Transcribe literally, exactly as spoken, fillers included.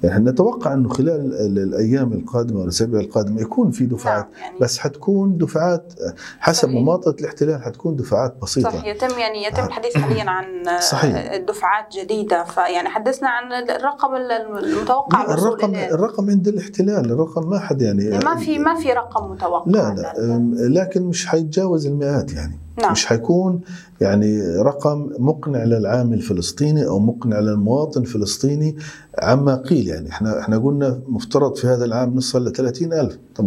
يعني نتوقع أنه خلال الأيام القادمة والأسابيع القادمة يكون في دفعات، نعم يعني بس حتكون دفعات حسب صحيح. مماطلة الاحتلال، حتكون دفعات بسيطة. صح، يتم يعني يتم الحديث حاليا عن صحيح. دفعات جديدة، فيعني حدثنا عن الرقم المتوقع الوصول الرقم إليه. الرقم عند الاحتلال، الرقم ما حد يعني ما في ما في رقم متوقع. لا لا، لكن مش حيتجاوز المئات يعني. نعم. مش حيكون يعني رقم مقنع للعامل الفلسطيني او مقنع للمواطن الفلسطيني عما قيل. يعني احنا احنا قلنا مفترض في هذا العام نصل ل ثلاثين ألف.